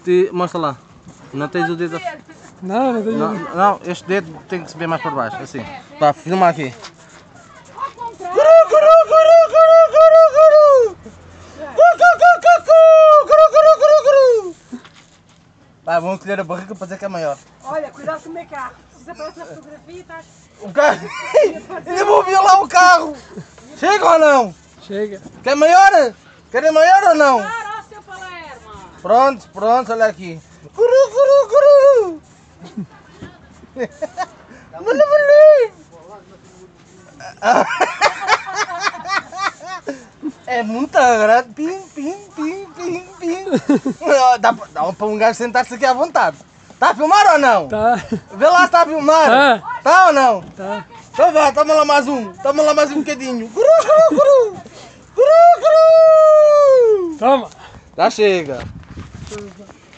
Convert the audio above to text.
Mostra lá. Não tens o dedo. Não, não tenho. Não, este dedo tem que se ver mais para baixo, assim. Vá, filma aqui. Vai, vamos colher a barriga para dizer que é maior. Olha, cuidado com o meu carro. Se desaparece na fotografia, estás... O carro? Ainda vou violar o carro! Chega ou não? Chega. Quer maior? Querem maior ou não? Claro, ó, seu Palermo! Pronto, pronto, olha aqui. Curu, curu, curu! Mano, é muito grande. Pim, pim, pim, pim, pim. Dá para um gajo sentar-se aqui à vontade. Está a filmar ou não? Tá. Vê lá se está a filmar. Tá. Está ou não? Tá. Então vá, toma lá mais um. Toma lá mais um bocadinho. Curu, curu, curu. Curu, curu. Toma. Já chega.